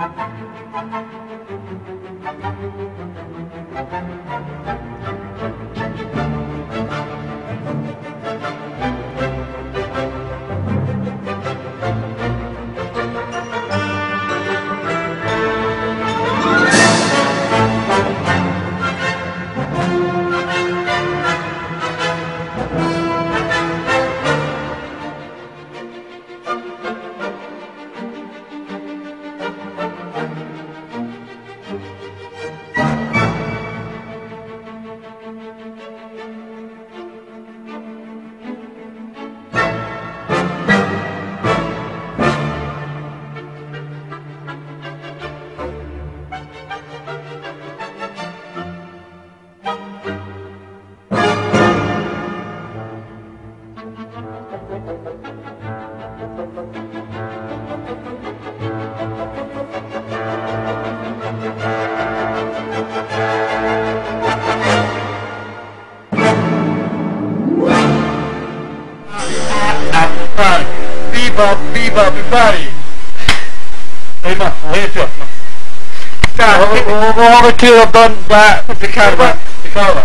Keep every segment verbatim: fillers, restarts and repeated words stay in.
Bebop, bebop, everybody! Hey man, wait up. Dad, we're over to the bun, back, the camera, the camera.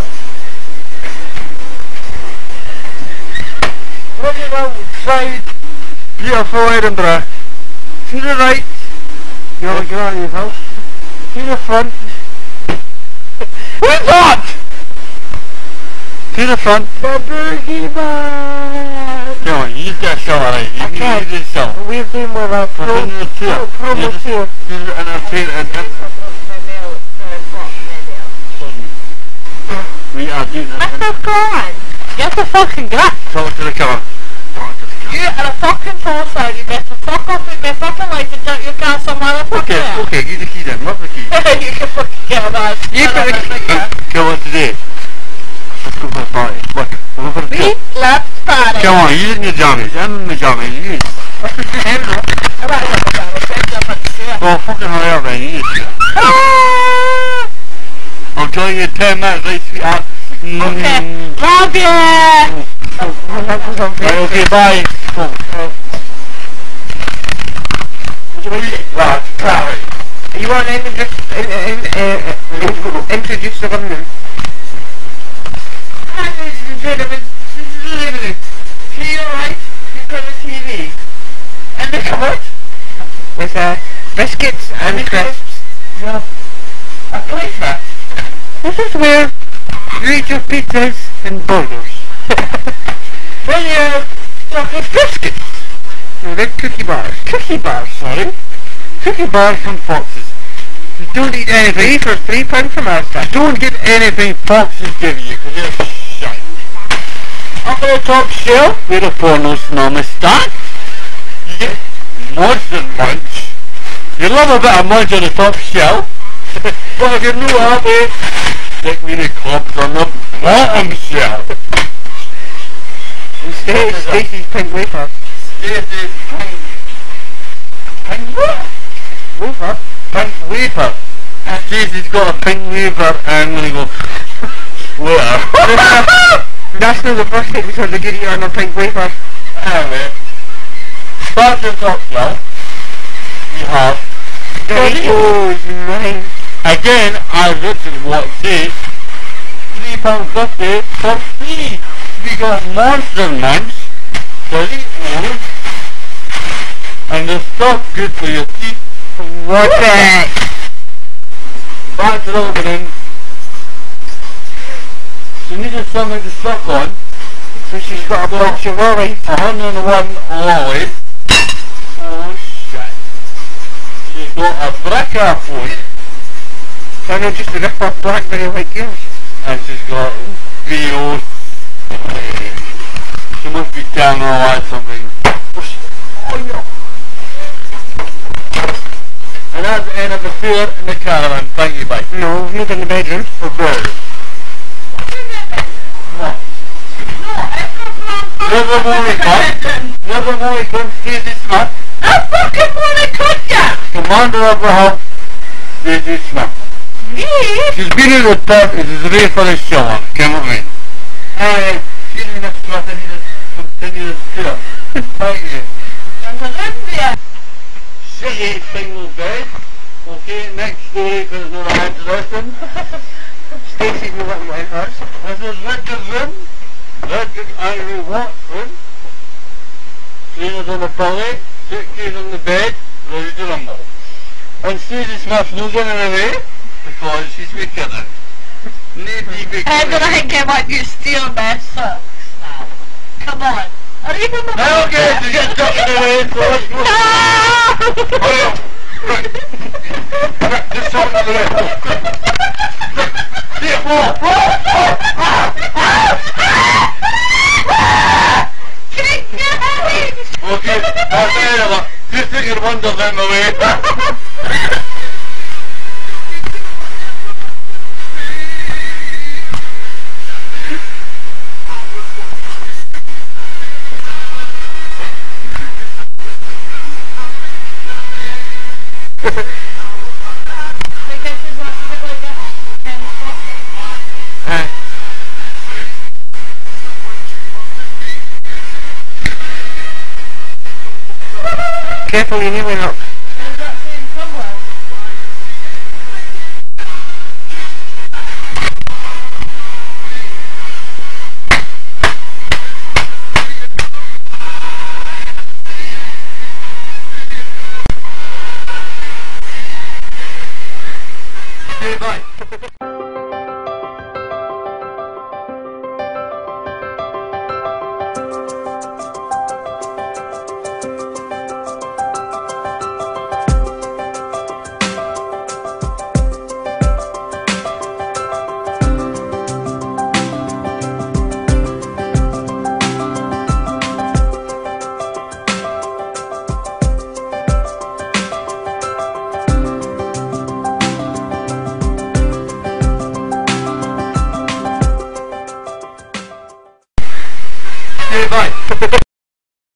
Looking outside, beautiful Edinburgh. To the right, you're looking at your house. To the front. What's that? To the front. The Boogie Man! Come on, you got show alright. You need to show. We've been with our pro promoter. And our train and we are doing it. What's that going? Get the fucking gut. Talk to the camera. Talk to the camera. You are a fucking torso. You better fuck off with my fucking life and take your car somewhere the fuck Okay, there. okay, give the key then. What's the key? You can fucking get a man. You put the key. Come on today. Let's go for a party. Look, we'll go for a We left party. Come on, you in your jammies. I'm in my jammies. You. What's the name of it? I'm not going to go. Oh, fucking hurry up then. You need to. I'll join you in ten minutes, right, sweetheart? Mm. Okay, love you! Right, okay, bye. Oh. Right, right. You want to introduce, in, in, uh, introduce the government? Hi, ladies and gentlemen, this is Liberty. To your right, you've got a T V. And the cupboard. With uh, biscuits and crisps. Yeah. A playmat. This is where you eat your pizzas and burgers. Well, you chocolate biscuits. No, they're cookie bars. Cookie bars, sorry. Cookie bars from Foxes. You don't eat anything. Three for three pounds from our You side. don't get anything Foxes give you, because they're shite. Up on the top shelf, where the pornos normally start, you get Monster Munch. You love a bit of munch on the top shelf, but if you're not happy, stick me the clubs on the bottom shelf. Instead, Stacey's pink wafer. Stacey's pink... Pink what? Wafer? Pink wafer. Stacey's got a pink wafer and we go... Where? That's not the first episode of Good Eater on a pink wafer. Anyway. Back to the top shelf. We have... Doritos, mine. Again, I looked at what date. three pounds fifty for free. We got Monster Munch, Doritos, and the stuff good for your teeth. What's that? Back to the opening. She needed something to suck on. So she's got a box of lollies. one hundred and one lollies. Oh shit. She's got a bricker phone. I know just a rip-off Blackberry like yours. And she's got videos. She must be telling her why something. Oh no. And that's the end of the fair in the caravan. Thank you, bye. No, we've moved in the bedroom. For birds. No. Never more we come. Never more we come. Stacey Smith. I fucking want to cut ya! Commander of the house. Stacey Smith. Me? She's been in the pub. It is ready for the shower. Come with me. Alright. Excuse me, Mister Smith. I need to continue this tour. Thank you. I'm a Lindsay. Shitty single bed. Okay, next story, because no I had to listen. Stacey knew what went first. This is Richardson, Richard Andrew Watson. Cleaners on the belly, suitcase on the bed, ready to rumble. And Susie Smith's no getting away, because she's with kitten. Nobody be I'm gonna hang him like you steal my socks now. Come on. Are you gonna Now, okay, you get tucked away, so let's go. Hurry up. Quick. Quick, just tuck it away. Quick. See it, roll. Roll. Okay, that's the end of it. Just take your wonders out of my way. Aye. Careful, you nearly up. Okay, bye. Okay, bye.